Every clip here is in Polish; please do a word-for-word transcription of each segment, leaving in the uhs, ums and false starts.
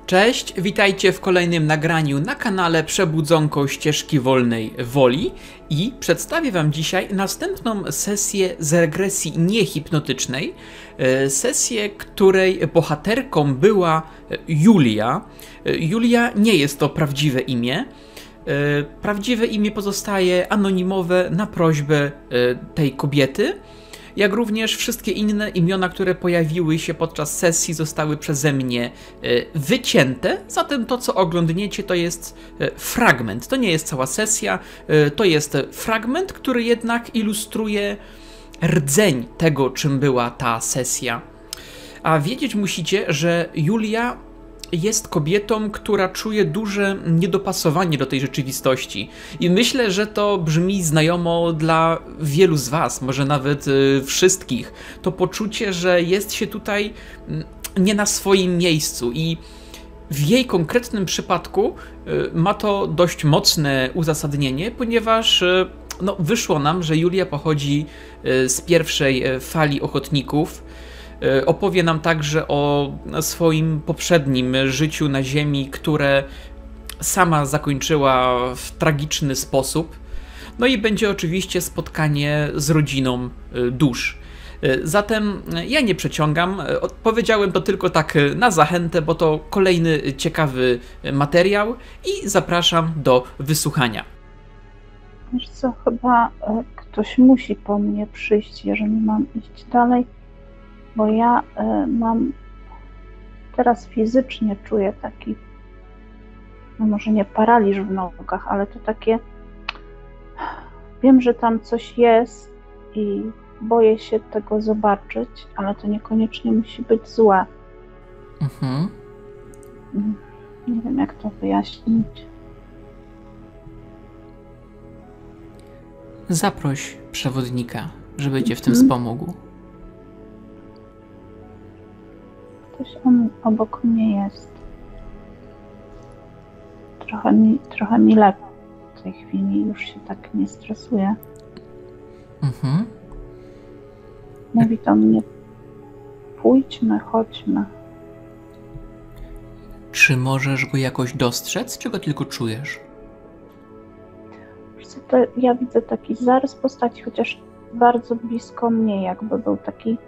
Cześć, witajcie w kolejnym nagraniu na kanale Przebudzonko Ścieżki Wolnej Woli i przedstawię Wam dzisiaj następną sesję z regresji niehipnotycznej, sesję, której bohaterką była Julia. Julia nie jest to prawdziwe imię. Prawdziwe imię pozostaje anonimowe na prośbę tej kobiety, jak również wszystkie inne imiona, które pojawiły się podczas sesji, zostały przeze mnie wycięte. Zatem to, co oglądniecie, to jest fragment. To nie jest cała sesja, to jest fragment, który jednak ilustruje rdzeń tego, czym była ta sesja. A wiedzieć musicie, że Julia jest kobietą, która czuje duże niedopasowanie do tej rzeczywistości. I myślę, że to brzmi znajomo dla wielu z Was, może nawet y, wszystkich. To poczucie, że jest się tutaj nie na swoim miejscu i w jej konkretnym przypadku y, ma to dość mocne uzasadnienie, ponieważ y, no, wyszło nam, że Julia pochodzi y, z pierwszej fali ochotników. Opowie nam także o swoim poprzednim życiu na Ziemi, które sama zakończyła w tragiczny sposób. No i będzie oczywiście spotkanie z rodziną dusz. Zatem ja nie przeciągam, powiedziałem to tylko tak na zachętę, bo to kolejny ciekawy materiał i zapraszam do wysłuchania. Wiesz co, chyba ktoś musi po mnie przyjść, jeżeli mam iść dalej. Bo ja y, mam, teraz fizycznie czuję taki, no może nie paraliż w nogach, ale to takie, wiem, że tam coś jest i boję się tego zobaczyć, ale to niekoniecznie musi być złe. Mhm. Nie wiem, jak to wyjaśnić. Zaproś przewodnika, żeby Cię w tym wspomógł. Ktoś on obok mnie jest. Trochę mi, trochę mi lepiej w tej chwili, już się tak nie stresuję. Mhm. Mówi do mnie, pójdźmy, chodźmy. Czy możesz go jakoś dostrzec, czy go tylko czujesz? Wiesz co, to ja widzę taki zarys postaci, chociaż bardzo blisko mnie, jakby był taki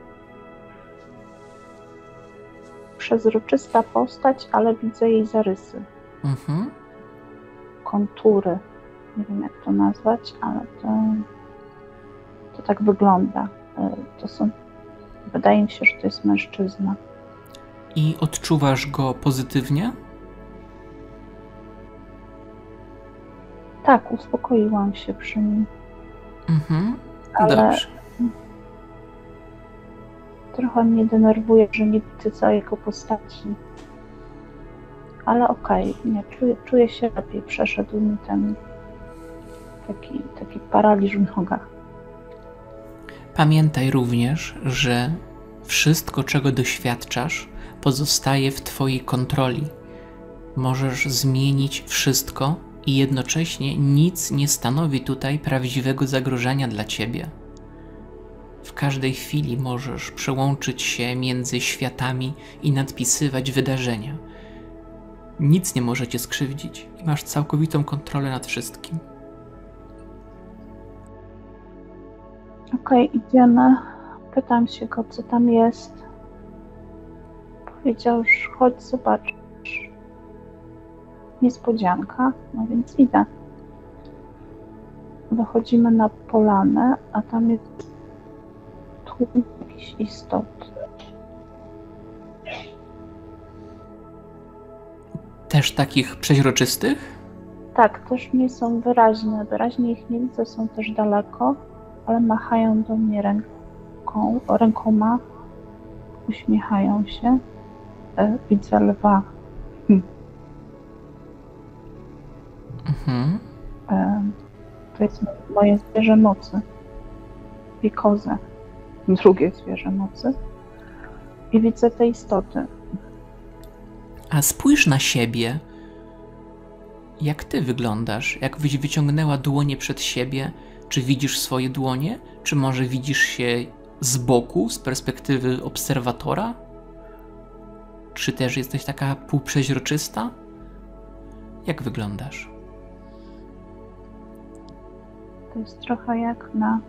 przezroczysta postać, ale widzę jej zarysy. Mhm. Kontury. Nie wiem, jak to nazwać, ale to, to tak wygląda. To są, wydaje mi się, że to jest mężczyzna. I odczuwasz go pozytywnie? Tak, uspokoiłam się przy nim. Mhm. Ale dobrze. Trochę mnie denerwuje, że nie widzę całej jego postaci. Ale okej, okay, nie, czuję, czuję się lepiej. Przeszedł mi ten taki, taki paraliż w nogach. Pamiętaj również, że wszystko, czego doświadczasz, pozostaje w Twojej kontroli. Możesz zmienić wszystko i jednocześnie nic nie stanowi tutaj prawdziwego zagrożenia dla Ciebie. W każdej chwili możesz przełączyć się między światami i nadpisywać wydarzenia. Nic nie może Cię skrzywdzić i masz całkowitą kontrolę nad wszystkim. Okej, okay, idziemy. Pytam się go, co tam jest. Powiedział, że chodź zobaczysz. Niespodzianka, no więc idę. Wychodzimy na polanę, a tam jest tłum jakichś istot. Też takich przeźroczystych? Tak, też nie są wyraźne. Wyraźnie ich nie widzę, są też daleko, ale machają do mnie ręką, rękoma, uśmiechają się. E, widzę lwa. Hm. Mhm. E, to jest moje zwierzę mocy. I kozę. Drugie zwierzę mocy. I widzę te istoty. A spójrz na siebie. Jak ty wyglądasz? Jakbyś wyciągnęła dłonie przed siebie, czy widzisz swoje dłonie? Czy może widzisz się z boku, z perspektywy obserwatora? Czy też jesteś taka półprzeźroczysta? Jak wyglądasz? To jest trochę jak na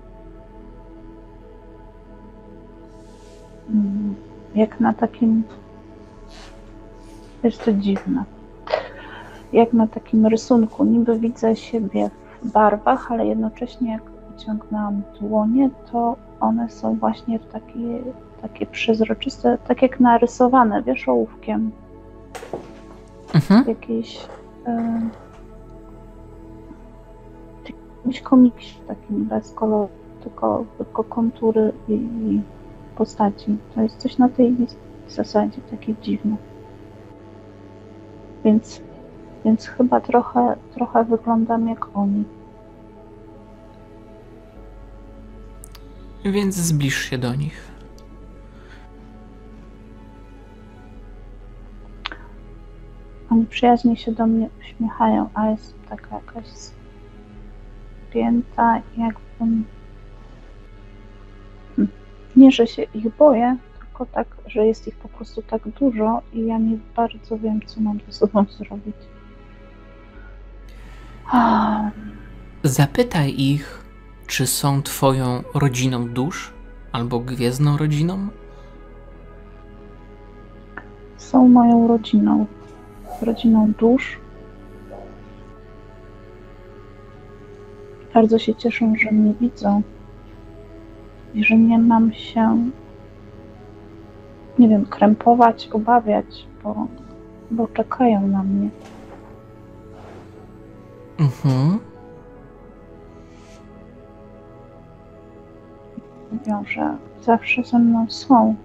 jak na takim, jest to dziwne, jak na takim rysunku. Niby widzę siebie w barwach, ale jednocześnie jak wyciągnęłam dłonie, to one są właśnie w takie, takie przezroczyste, tak jak narysowane, wiesz, ołówkiem. Mhm. Jakieś e, jakimś komiksie takim bez koloru, tylko, tylko kontury i, i postaci. To jest coś na tej zasadzie, takie dziwne. Więc, więc chyba trochę, trochę wyglądam jak oni. Więc zbliż się do nich. Oni przyjaźnie się do mnie uśmiechają, a jest taka jakaś spięta, jakbym... Nie, że się ich boję, tylko tak, że jest ich po prostu tak dużo i ja nie bardzo wiem, co mam ze sobą zrobić. Zapytaj ich, czy są twoją rodziną dusz albo gwiezdną rodziną? Są moją rodziną. Rodziną dusz. Bardzo się cieszą, że mnie widzą i że nie mam się, nie wiem, krępować, obawiać, bo, bo czekają na mnie. Mhm. Mówią, że zawsze ze mną są.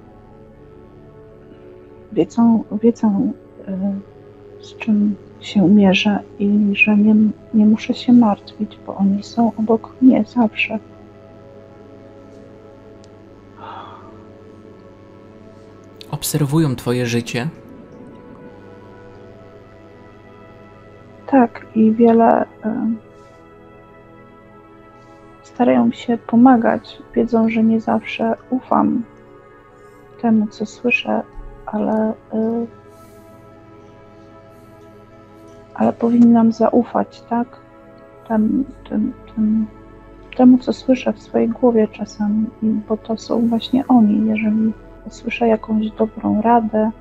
Wiedzą, wiedzą y, z czym się mierzę i że nie, nie muszę się martwić, bo oni są obok mnie zawsze. Obserwują twoje życie. Tak, i wiele y, starają się pomagać. Wiedzą, że nie zawsze ufam temu, co słyszę, ale, y, ale powinnam zaufać, tak? Tem, tym, tym, temu, co słyszę w swojej głowie czasami, bo to są właśnie oni. Jeżeli słyszę jakąś dobrą radę,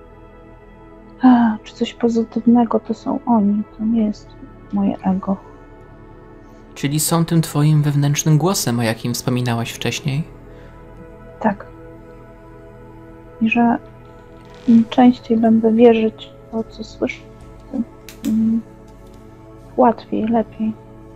czy coś pozytywnego, to są oni, to nie jest moje ego. Czyli są tym twoim wewnętrznym głosem, o jakim wspominałaś wcześniej? Tak. I że im częściej będę wierzyć w to, co słyszę, tym łatwiej, lepiej.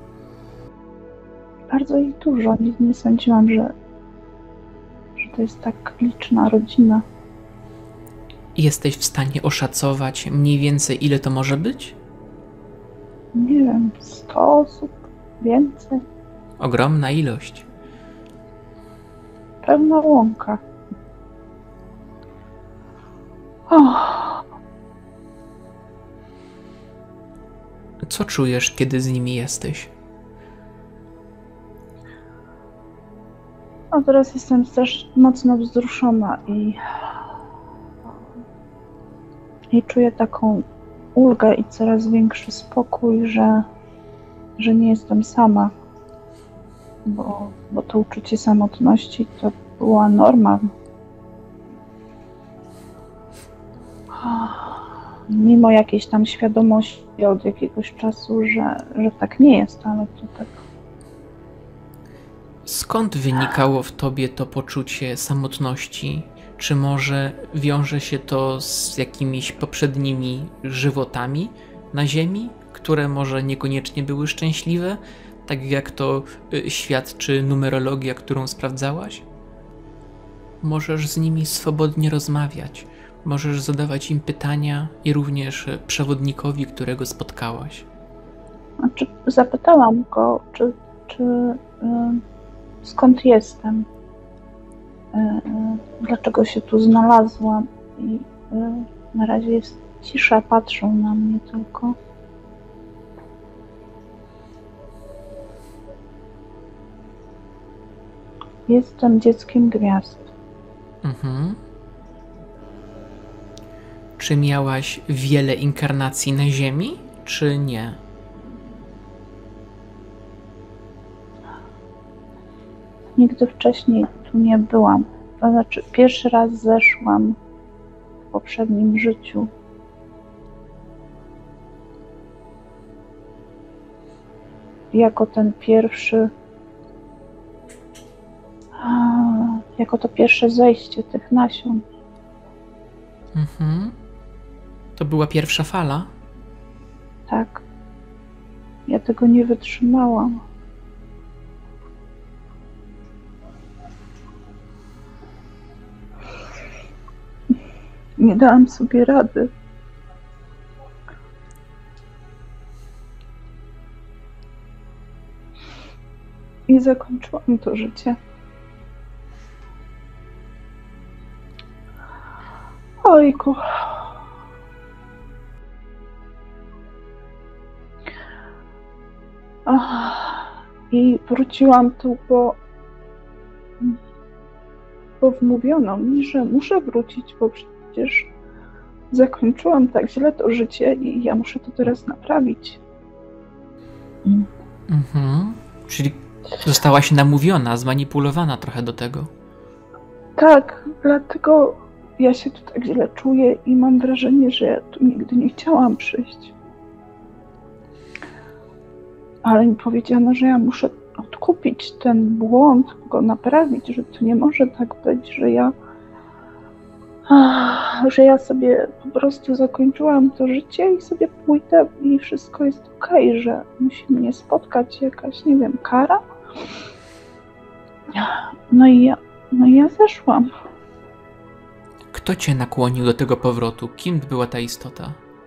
Bardzo ich dużo. Nie, nie sądziłam, że, że to jest tak liczna rodzina. Jesteś w stanie oszacować mniej więcej, ile to może być? Nie wiem, sto osób, więcej. Ogromna ilość. Pełna łąka. Oh. Co czujesz, kiedy z nimi jesteś? A teraz jestem też mocno wzruszona i, i czuję taką ulgę i coraz większy spokój, że, że nie jestem sama, bo, bo to uczucie samotności to była norma. Mimo jakiejś tam świadomości od jakiegoś czasu, że, że tak nie jest, ale to tak. Skąd wynikało w tobie to poczucie samotności? Czy może wiąże się to z jakimiś poprzednimi żywotami na Ziemi, które może niekoniecznie były szczęśliwe, tak jak to świadczy numerologia, którą sprawdzałaś? Możesz z nimi swobodnie rozmawiać, możesz zadawać im pytania i również przewodnikowi, którego spotkałaś. Znaczy, zapytałam go, czy, czy y, skąd jestem, y, y, dlaczego się tu znalazłam i y, na razie jest cisza, patrzą na mnie tylko. Jestem dzieckiem gwiazd. Mhm. Czy miałaś wiele inkarnacji na Ziemi, czy nie? Nigdy wcześniej tu nie byłam. To znaczy, pierwszy raz zeszłam w poprzednim życiu. Jako ten pierwszy, jako to pierwsze zejście tych nasion. Mhm. To była pierwsza fala? Tak. Ja tego nie wytrzymałam. Nie dałam sobie rady. I zakończyłam to życie. Ojku. Ach, I wróciłam tu, bo, bo wmówiono mi, że muszę wrócić, bo przecież zakończyłam tak źle to życie i ja muszę to teraz naprawić. Mhm. Czyli zostałaś namówiona, zmanipulowana trochę do tego. Tak, dlatego ja się tu tak źle czuję i mam wrażenie, że ja tu nigdy nie chciałam przyjść. Ale mi powiedziano, że ja muszę odkupić ten błąd, go naprawić, że to nie może tak być, że ja że ja sobie po prostu zakończyłam to życie i sobie pójdę i wszystko jest okej, że musi mnie spotkać jakaś, nie wiem, kara. No i ja, no i ja zeszłam. Kto cię nakłonił do tego powrotu? Kim była ta istota?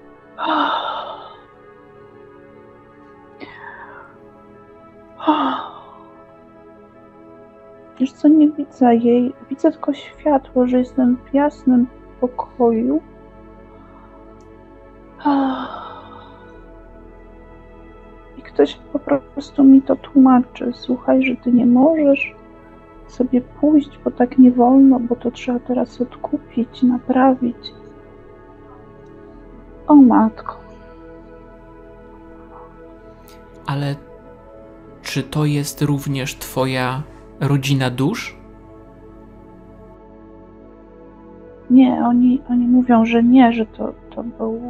Wiesz co, nie widzę jej. Widzę tylko światło, że jestem w jasnym pokoju. I ktoś po prostu mi to tłumaczy. Słuchaj, że ty nie możesz sobie pójść, bo tak nie wolno, bo to trzeba teraz odkupić, naprawić. O matko. Ale czy to jest również twoja rodzina dusz? Nie, oni, oni mówią, że nie, że to, to był,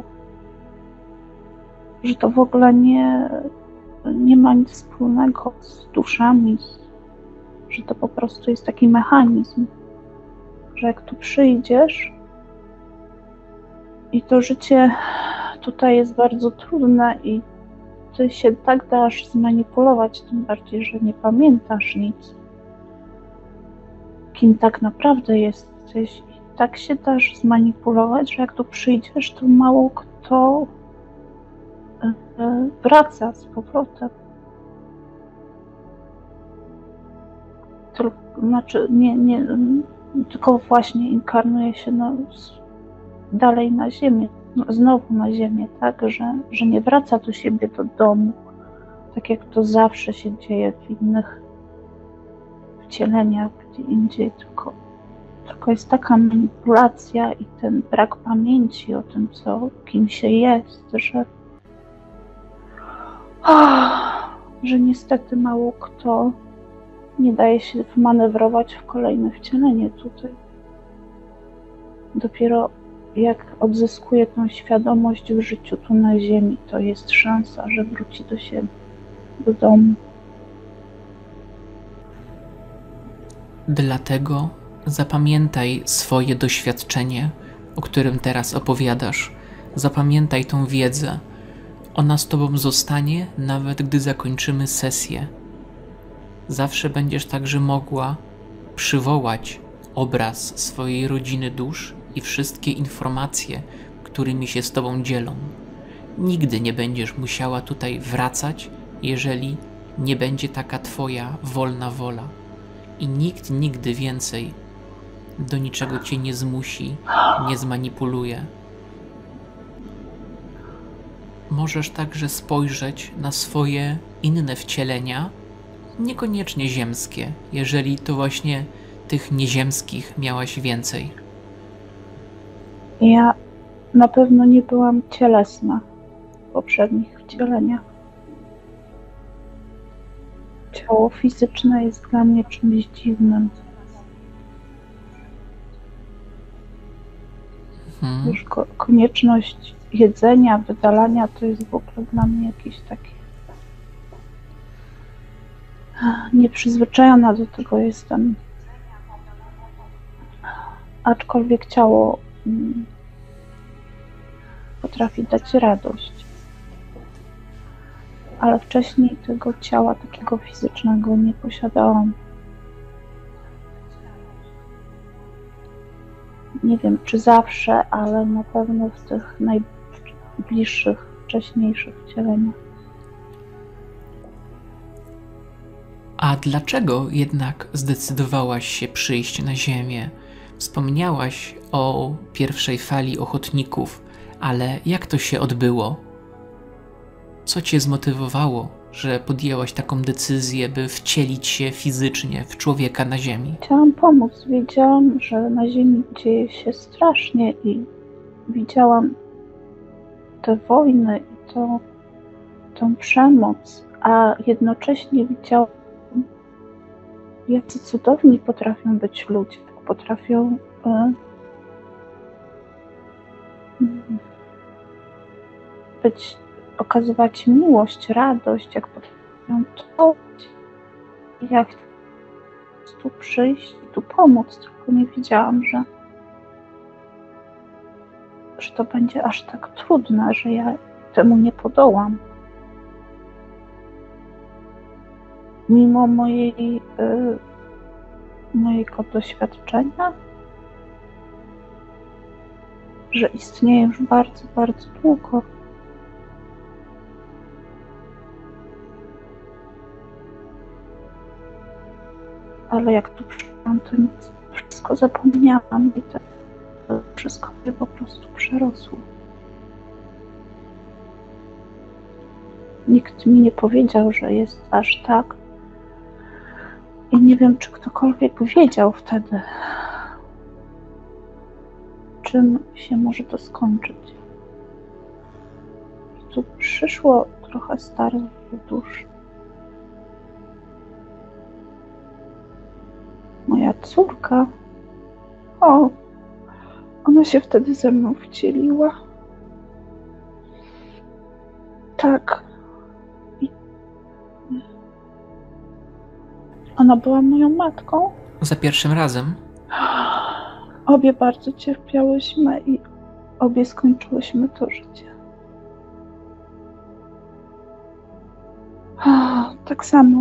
że to w ogóle nie, nie ma nic wspólnego z duszami, że to po prostu jest taki mechanizm, że jak tu przyjdziesz i to życie tutaj jest bardzo trudne i ty się tak dasz zmanipulować, tym bardziej, że nie pamiętasz nic, kim tak naprawdę jesteś. I tak się dasz zmanipulować, że jak tu przyjdziesz, to mało kto wraca z powrotem. Tylko, znaczy, nie, nie, tylko właśnie inkarnuje się no, dalej na ziemię, no, znowu na ziemię, tak, że, że nie wraca do siebie, do domu, tak jak to zawsze się dzieje w innych wcieleniach, gdzie indziej, tylko, tylko jest taka manipulacja i ten brak pamięci o tym, co, kim się jest, że, oh, że niestety mało kto nie daje się wmanewrować w kolejne wcielenie tutaj. Dopiero jak odzyskuje tą świadomość w życiu tu na ziemi, to jest szansa, że wróci do siebie, do domu. Dlatego zapamiętaj swoje doświadczenie, o którym teraz opowiadasz. Zapamiętaj tą wiedzę. Ona z tobą zostanie, nawet gdy zakończymy sesję. Zawsze będziesz także mogła przywołać obraz swojej rodziny dusz i wszystkie informacje, którymi się z tobą dzielą. Nigdy nie będziesz musiała tutaj wracać, jeżeli nie będzie taka twoja wolna wola. I nikt nigdy więcej do niczego cię nie zmusi, nie zmanipuluje. Możesz także spojrzeć na swoje inne wcielenia, niekoniecznie ziemskie, jeżeli to właśnie tych nieziemskich miałaś więcej. Ja na pewno nie byłam cielesna w poprzednich wcieleniach. Ciało fizyczne jest dla mnie czymś dziwnym. Mhm. Już ko- konieczność jedzenia, wydalania to jest w ogóle dla mnie jakieś takie... Nieprzyzwyczajona do tego jestem. Aczkolwiek ciało mm, potrafi dać radość. Ale wcześniej tego ciała takiego fizycznego nie posiadałam. Nie wiem, czy zawsze, ale na pewno w tych najbliższych, wcześniejszych wcieleniach. A dlaczego jednak zdecydowałaś się przyjść na Ziemię? Wspomniałaś o pierwszej fali ochotników, ale jak to się odbyło? Co cię zmotywowało, że podjęłaś taką decyzję, by wcielić się fizycznie w człowieka na Ziemi? Chciałam pomóc. Wiedziałam, że na Ziemi dzieje się strasznie i widziałam te wojny i tą, tą przemoc, a jednocześnie widziałam, jacy cudowni potrafią być ludzie, potrafią e, być, okazywać miłość, radość, jak potrafią to, jak tu przyjść i tu pomóc, tylko nie wiedziałam, że, że to będzie aż tak trudne, że ja temu nie podołam. Mimo mojej, y, mojego doświadczenia, że istnieje już bardzo, bardzo długo. Ale jak tu przyszłam, to nic, wszystko zapomniałam i to wszystko mnie po prostu przerosło. Nikt mi nie powiedział, że jest aż tak. I nie wiem, czy ktokolwiek wiedział wtedy, czym się może to skończyć. I tu przyszło trochę starych dusz. Moja córka, o, ona się wtedy ze mną wcieliła. Tak. I ona była moją matką. Za pierwszym razem? Obie bardzo cierpiałyśmy i obie skończyłyśmy to życie. Tak samo.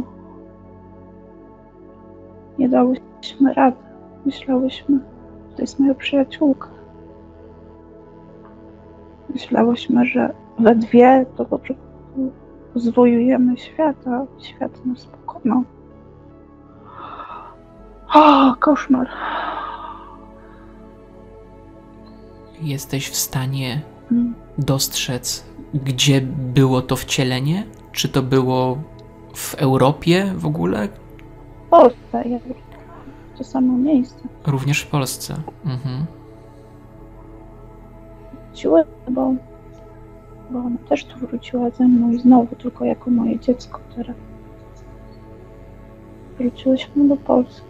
Nie dałyśmy rady. Myślałyśmy, że to jest moja przyjaciółka. Myślałyśmy, że we dwie to po prostu zwojujemy świat, a świat nas pokonał. O, koszmar. Jesteś w stanie Mm. dostrzec, gdzie było to wcielenie? Czy to było w Europie w ogóle? W Polsce, ja to samo miejsce. Również w Polsce. Mhm. Wróciły, bo, bo ona też tu wróciła ze mną i znowu, tylko jako moje dziecko teraz. Wróciłyśmy do Polski.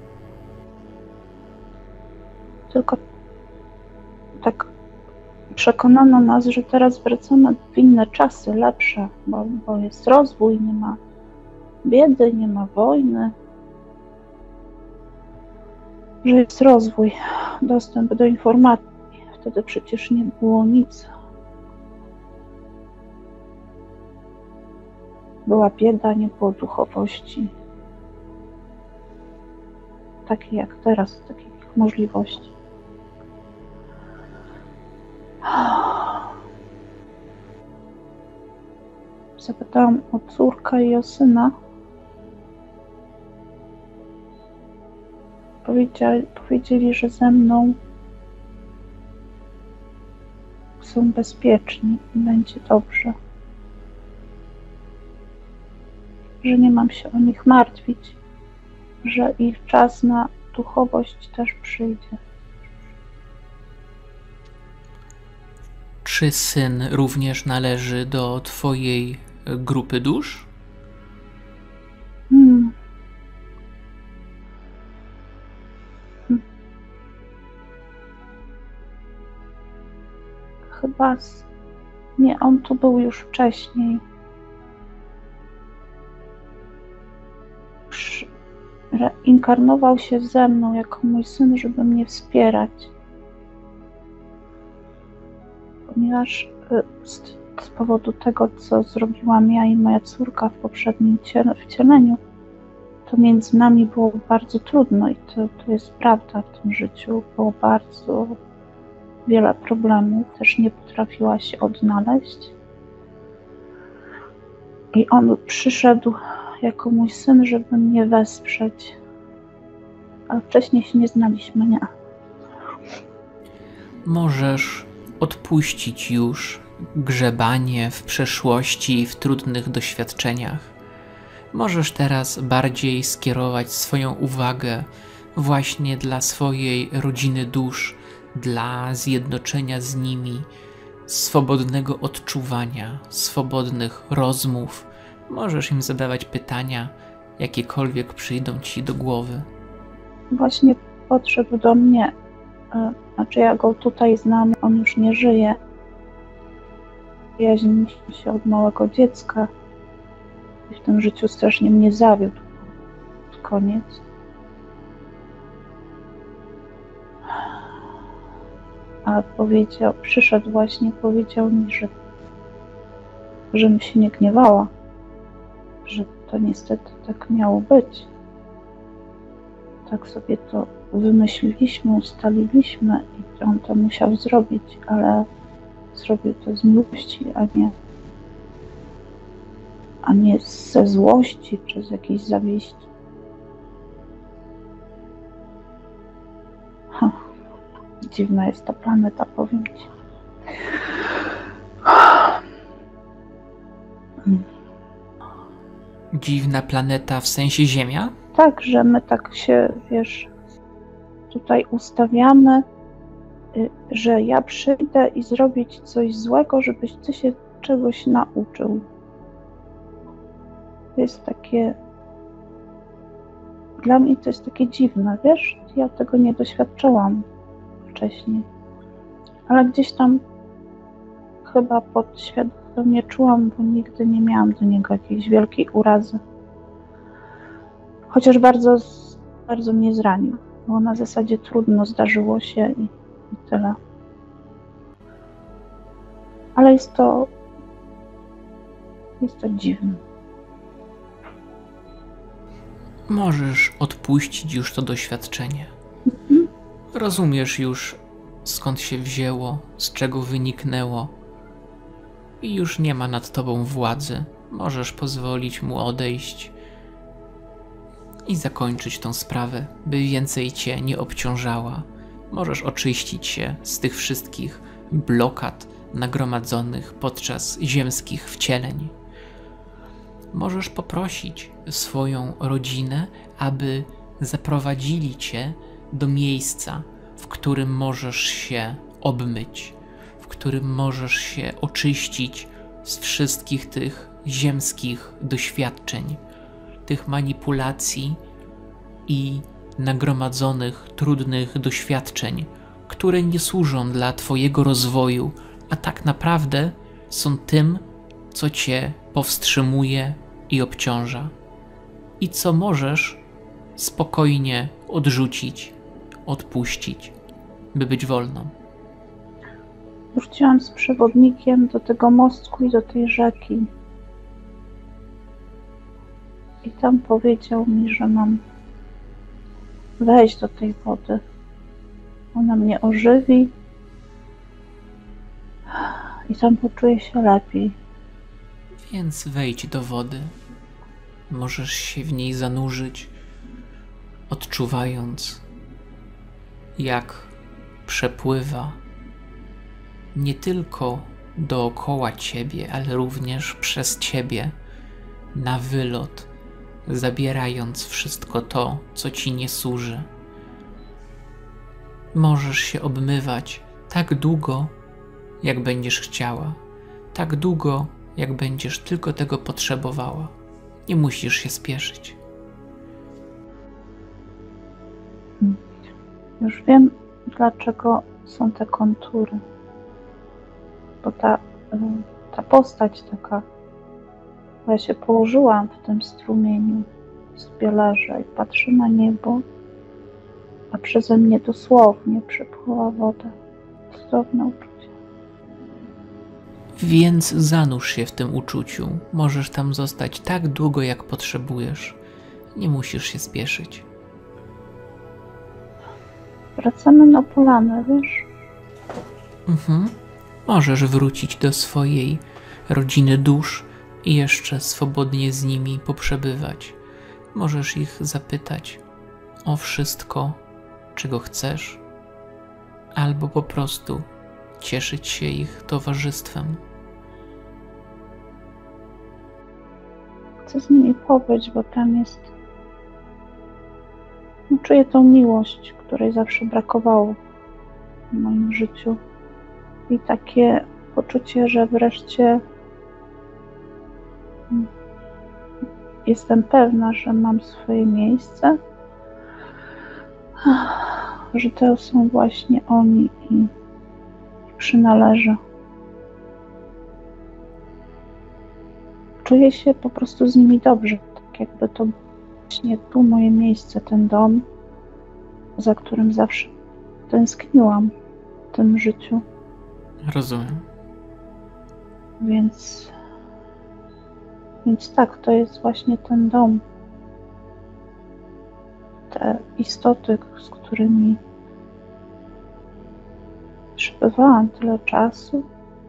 Tylko tak przekonano nas, że teraz wracamy w inne czasy, lepsze, bo, bo jest rozwój, nie ma biedy, nie ma wojny. Że jest rozwój, dostęp do informacji. Wtedy przecież nie było nic. Była bieda, nie było duchowości. Takiej jak teraz, takich możliwości. Zapytałam o córkę i o syna. Powiedzieli, powiedzieli, że ze mną są bezpieczni i będzie dobrze. Że nie mam się o nich martwić, że ich czas na duchowość też przyjdzie. Czy syn również należy do twojej grupy dusz? Hmm. Hmm. Chyba z... nie, on tu był już wcześniej. Przy... Reinkarnował się ze mną jako mój syn, żeby mnie wspierać. Ponieważ z, z powodu tego, co zrobiłam ja i moja córka w poprzednim wcieleniu, to między nami było bardzo trudno i to, to jest prawda w tym życiu. Było bardzo wiele problemów, też nie potrafiła się odnaleźć. I on przyszedł jako mój syn, żeby mnie wesprzeć. Ale wcześniej się nie znaliśmy, nie. Możesz odpuścić już grzebanie w przeszłości i w trudnych doświadczeniach. Możesz teraz bardziej skierować swoją uwagę właśnie dla swojej rodziny dusz, dla zjednoczenia z nimi, swobodnego odczuwania, swobodnych rozmów. Możesz im zadawać pytania, jakiekolwiek przyjdą ci do głowy. Właśnie podszedł do mnie, znaczy ja go tutaj znam, on już nie żyje. Przyjaźniliśmy się od małego dziecka i w tym życiu strasznie mnie zawiódł pod koniec. A powiedział, przyszedł właśnie, powiedział mi, że żebym się nie gniewała, że to niestety tak miało być. Tak sobie to wymyśliliśmy, ustaliliśmy i on to musiał zrobić, ale zrobił to z miłości, a nie, a nie ze złości czy z jakiejś zawiści. Ha, dziwna jest ta planeta, powiem ci. Dziwna planeta w sensie Ziemia? Tak, że my tak się, wiesz, tutaj ustawiamy, że ja przyjdę i zrobić coś złego, żebyś ty się czegoś nauczył. To jest takie... Dla mnie to jest takie dziwne, wiesz? Ja tego nie doświadczyłam wcześniej. Ale gdzieś tam chyba podświadomie czułam, bo nigdy nie miałam do niego jakiejś wielkiej urazy. Chociaż bardzo, bardzo mnie zranił, bo na zasadzie trudno zdarzyło się i, i tyle. Ale jest to, jest to dziwne. Możesz odpuścić już to doświadczenie. Mhm. Rozumiesz już, skąd się wzięło, z czego wyniknęło i już nie ma nad tobą władzy. Możesz pozwolić mu odejść i zakończyć tą sprawę, by więcej cię nie obciążała. Możesz oczyścić się z tych wszystkich blokad nagromadzonych podczas ziemskich wcieleń. Możesz poprosić swoją rodzinę, aby zaprowadzili cię do miejsca, w którym możesz się obmyć, w którym możesz się oczyścić z wszystkich tych ziemskich doświadczeń, tych manipulacji i nagromadzonych, trudnych doświadczeń, które nie służą dla twojego rozwoju, a tak naprawdę są tym, co cię powstrzymuje i obciąża. I co możesz spokojnie odrzucić, odpuścić, by być wolną. Wróciłam z przewodnikiem do tego mostku i do tej rzeki. I tam powiedział mi, że mam wejść do tej wody. Ona mnie ożywi i tam poczuję się lepiej. Więc wejdź do wody. Możesz się w niej zanurzyć, odczuwając, jak przepływa nie tylko dookoła ciebie, ale również przez ciebie na wylot, zabierając wszystko to, co ci nie służy. Możesz się obmywać tak długo, jak będziesz chciała, tak długo, jak będziesz tylko tego potrzebowała. Nie musisz się spieszyć. Już wiem, dlaczego są te kontury. Bo ta, ta postać taka, ja się położyłam w tym strumieniu, sobie leżę i patrzę na niebo, a przeze mnie dosłownie przepływa woda. Cudowne uczucie. Więc zanurz się w tym uczuciu. Możesz tam zostać tak długo, jak potrzebujesz. Nie musisz się spieszyć. Wracamy na polanę, wiesz? Mhm. Możesz wrócić do swojej rodziny dusz i jeszcze swobodnie z nimi poprzebywać. Możesz ich zapytać o wszystko, czego chcesz, albo po prostu cieszyć się ich towarzystwem. Chcę z nimi pobyć, bo tam jest... No, czuję tą miłość, której zawsze brakowało w moim życiu. I takie poczucie, że wreszcie jestem pewna, że mam swoje miejsce, że to są właśnie oni i, i przynależę. Czuję się po prostu z nimi dobrze, tak jakby to właśnie tu moje miejsce, ten dom, za którym zawsze tęskniłam w tym życiu. Rozumiem. Więc, więc tak, to jest właśnie ten dom. Te istoty, z którymi przebywałam tyle czasu.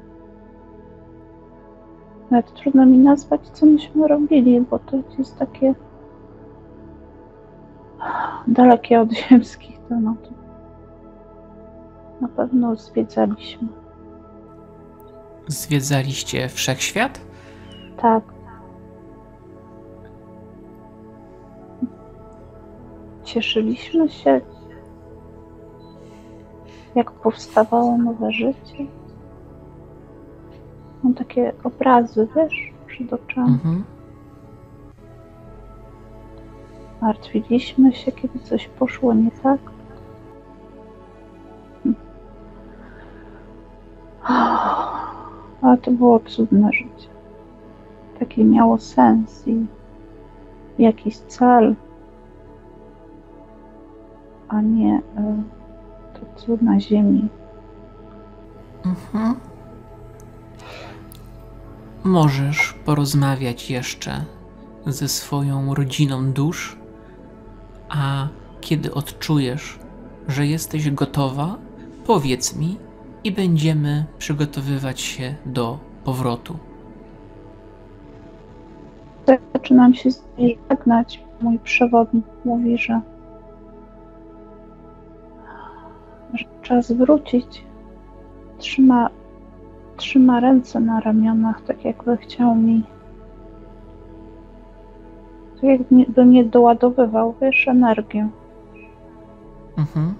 Nawet trudno mi nazwać, co myśmy robili, bo to jest takie dalekie od ziemskich tematów. Na pewno zwiedzaliśmy. Zwiedzaliście wszechświat? Tak. Cieszyliśmy się, jak powstawało nowe życie. Mam takie obrazy, wiesz, przed oczami. Mhm. Martwiliśmy się, kiedy coś poszło nie tak. Ale to było cudne życie. Takie miało sens i jakiś cel, a nie to cud na ziemi. Mhm. Możesz porozmawiać jeszcze ze swoją rodziną dusz, a kiedy odczujesz, że jesteś gotowa, powiedz mi i będziemy przygotowywać się do powrotu. Zaczynam się z niej żegnać. Mój przewodnik mówi, że, że czas wrócić. Trzyma, trzyma ręce na ramionach, tak jakby chciał mi, tak jakby mnie doładowywał, wiesz, energię. Mhm.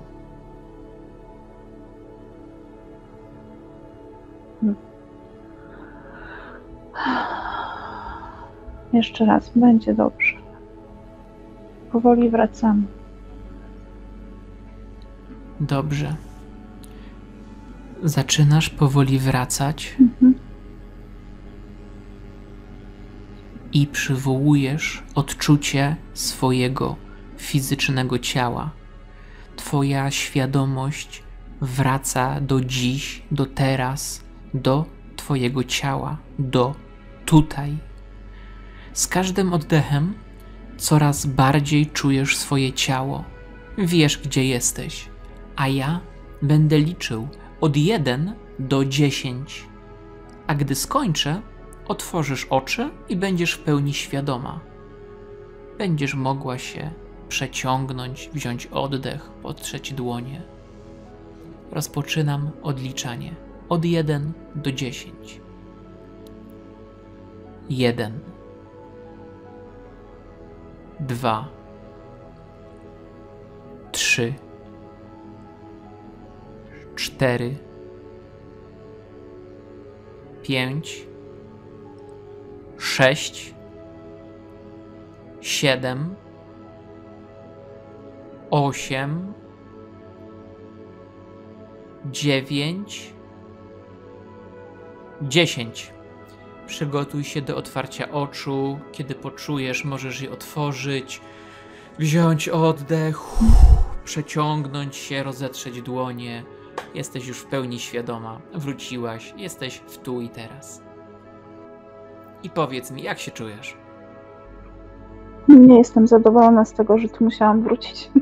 Jeszcze raz, będzie dobrze. Powoli wracamy. Dobrze. Zaczynasz powoli wracać Mhm. i przywołujesz odczucie swojego fizycznego ciała. Twoja świadomość wraca do dziś, do teraz, do twojego ciała, do tutaj. Z każdym oddechem coraz bardziej czujesz swoje ciało. Wiesz, gdzie jesteś, a ja będę liczył od jeden do dziesięć. A gdy skończę, otworzysz oczy i będziesz w pełni świadoma. Będziesz mogła się przeciągnąć, wziąć oddech, potrzeć dłonie. Rozpoczynam odliczanie od jeden do dziesięć. jeden. Dwa. Trzy. Cztery. pięć, sześć, siedem, osiem, dziewięć, dziesięć. Przygotuj się do otwarcia oczu. Kiedy poczujesz, możesz je otworzyć, wziąć oddech, uff, przeciągnąć się, rozetrzeć dłonie. Jesteś już w pełni świadoma. Wróciłaś, jesteś w tu i teraz. I powiedz mi, jak się czujesz? Nie jestem zadowolona z tego, że tu musiałam wrócić.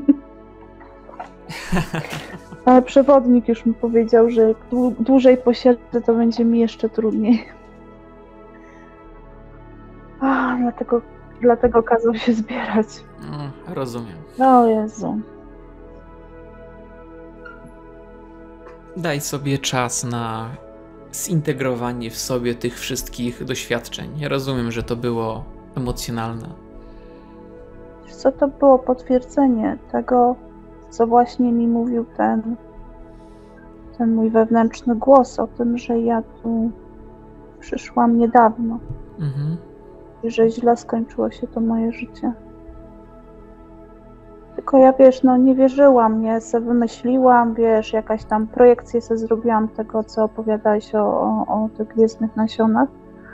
Ale przewodnik już mi powiedział, że jak dłużej posiedzę, to będzie mi jeszcze trudniej. A, dlatego, dlatego kazał się zbierać. No, rozumiem. O Jezu. Daj sobie czas na zintegrowanie w sobie tych wszystkich doświadczeń. Ja rozumiem, że to było emocjonalne. Co to było potwierdzenie tego, co właśnie mi mówił ten, ten mój wewnętrzny głos o tym, że ja tu przyszłam niedawno. Mhm. I że źle skończyło się to moje życie. Tylko ja, wiesz, no nie wierzyłam, nie, se wymyśliłam, wiesz, jakaś tam projekcję se zrobiłam tego, co opowiadałeś o, o, o tych gwiezdnych nasionach.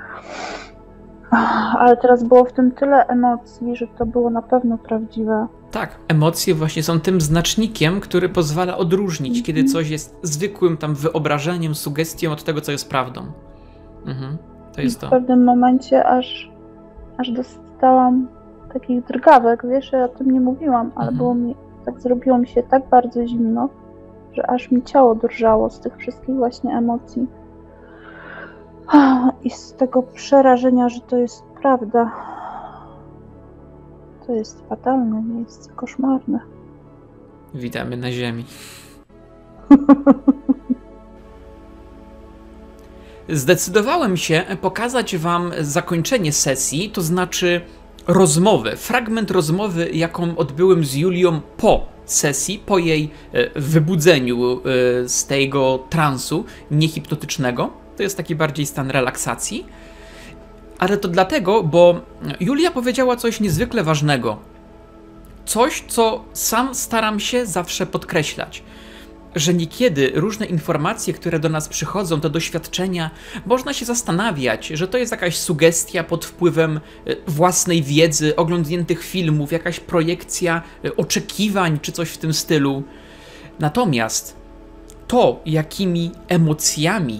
Ale teraz było w tym tyle emocji, że to było na pewno prawdziwe. Tak, emocje właśnie są tym znacznikiem, który pozwala odróżnić, mm-hmm. kiedy coś jest zwykłym tam wyobrażeniem, sugestią od tego, co jest prawdą. Mhm. To jest I to. W pewnym momencie aż, aż dostałam takich drgawek, wiesz, ja o tym nie mówiłam, ale Mhm. było mi, tak zrobiło mi się tak bardzo zimno, że aż mi ciało drżało z tych wszystkich właśnie emocji. I z tego przerażenia, że to jest prawda. To jest fatalne miejsce, koszmarne. Witamy na ziemi. Zdecydowałem się pokazać wam zakończenie sesji, to znaczy rozmowę, fragment rozmowy, jaką odbyłem z Julią po sesji, po jej wybudzeniu z tego transu niehipnotycznego. To jest taki bardziej stan relaksacji. Ale to dlatego, bo Julia powiedziała coś niezwykle ważnego. Coś, co sam staram się zawsze podkreślać. Że niekiedy różne informacje, które do nas przychodzą, te doświadczenia, można się zastanawiać, że to jest jakaś sugestia pod wpływem własnej wiedzy, oglądniętych filmów, jakaś projekcja oczekiwań, czy coś w tym stylu. Natomiast to, jakimi emocjami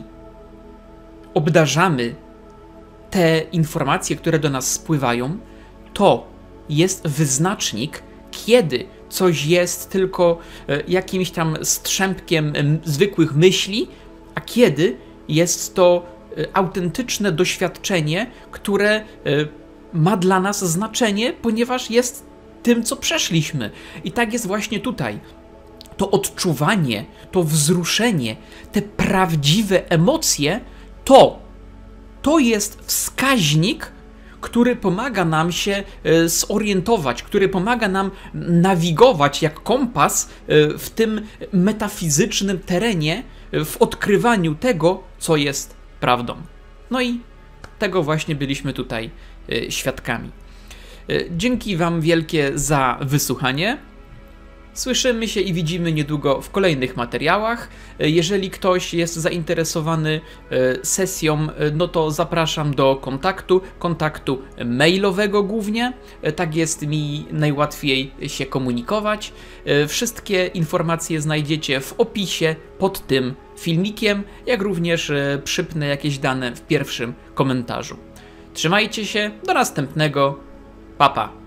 obdarzamy te informacje, które do nas spływają, to jest wyznacznik, kiedy coś jest tylko jakimś tam strzępkiem zwykłych myśli, a kiedy jest to autentyczne doświadczenie, które ma dla nas znaczenie, ponieważ jest tym, co przeszliśmy. I tak jest właśnie tutaj. To odczuwanie, to wzruszenie, te prawdziwe emocje, to, to jest wskaźnik, który pomaga nam się zorientować, który pomaga nam nawigować jak kompas w tym metafizycznym terenie, w odkrywaniu tego, co jest prawdą. No i tego właśnie byliśmy tutaj świadkami. Dzięki wam wielkie za wysłuchanie. Słyszymy się i widzimy niedługo w kolejnych materiałach. Jeżeli ktoś jest zainteresowany sesją, no to zapraszam do kontaktu, kontaktu mailowego głównie. Tak jest mi najłatwiej się komunikować. Wszystkie informacje znajdziecie w opisie pod tym filmikiem, jak również przypnę jakieś dane w pierwszym komentarzu. Trzymajcie się, do następnego, pa pa!